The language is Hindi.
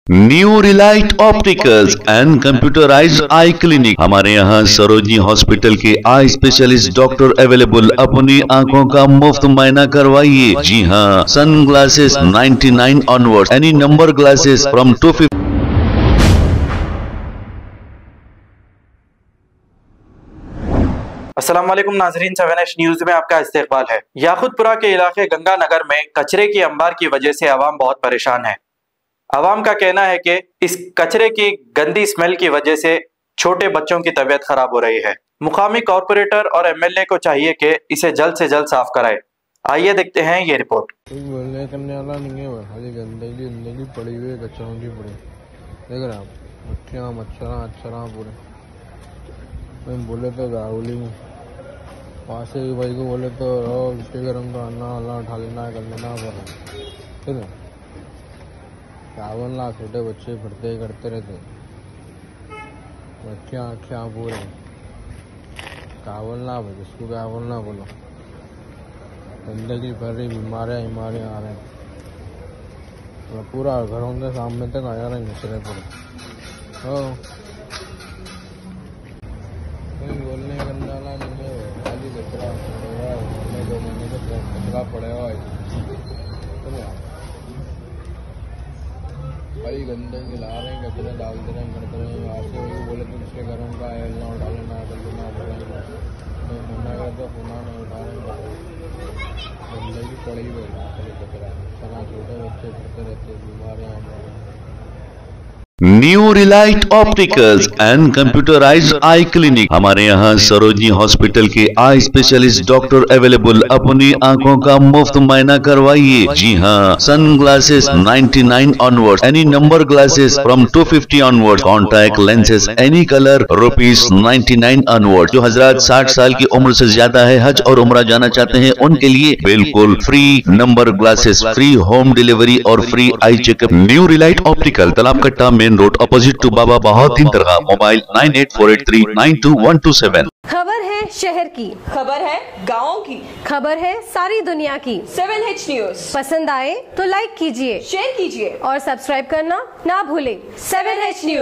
New Relight Opticals and computerised eye clinic. हमारे यहाँ सरोजनी हॉस्पिटल के आई स्पेशलिस्ट डॉक्टर अवेलेबल। अपनी आंखों का मुफ्त मायना करवाइए। जी हाँ, sun glasses 99 onward, any number glasses from 250। अस्सलाम वालेकुम नाजरीन, 7H न्यूज में आपका इस्तकबाल है। याकुतपुरा के इलाके गंगानगर में कचरे की अंबार की वजह से आवाम बहुत परेशान है। आवाम का कहना है कि इस कचरे की गंदी स्मेल की वजह से छोटे बच्चों की तबीयत खराब हो रही है। मुकामी कॉरपोरेटर और MLA को चाहिए कि इसे जल्द से जल्द साफ कराए। आइए देखते हैं ये रिपोर्ट। बोलने करने वाला नहीं है, खाली गंदगी पड़ी हुई है, कचरों की पड़ी। देख रहे आप, मक्खियाँ मच्छर पूरे। बोले तो गाहुली में वहाँ से भाई को बोले तो मिट्टी गर्म का अन्ना उठा लेना कर लेना पर फिर क्या बोलना, छोटे बच्चे फिरते ही करते रहते, मक्खियाँ पूरे। क्या बोलना भाई, इसको क्या बोलना बोलो। गंदगी भर रही, बीमारियाँ आ रहे हैं, तो पूरा घरों के सामने तक आ जा रहे हैं कचरे पूरे। बोलने करने वाला नहीं है, खाली कचरा पड़ेगा। 2 महीने का कचरा पड़ेगा, भाई गंदगी ला रहे हैं, कचरे डालते रहे करते रहे। यहाँ से बोले तो उसके घरों का ना उठा लेना कर लेना पड़ेगा, मना कर तो होना नहीं उठा रहे। गंदगी पड़ी हुई है, कचरा सना, छोटे बच्चे करते रहते, बीमारियाँ New Relight Opticals and computerised eye clinic. हमारे यहाँ सरोजनी हॉस्पिटल के आई स्पेशलिस्ट डॉक्टर अवेलेबल। अपनी आंखों का मुफ्त मायना करवाइए। जी हाँ, sun glasses 99 onward, any number glasses from 250 onward, contact lenses any colour ₹99 onward. जो हजरात 60 साल की उम्र से ज्यादा है, हज और उम्रा जाना चाहते हैं, उनके लिए बिल्कुल free number glasses, free home delivery और free eye checkup. New Relight Optical, Talab Katta, main road, opposite to Baba Bahauddin Dargah. Mobile 9848392127। खबर है शहर की, खबर है गाँव की, खबर है सारी दुनिया की। 7H न्यूज पसंद आए तो लाइक कीजिए, शेयर कीजिए और सब्सक्राइब करना ना भूलें। 7H news.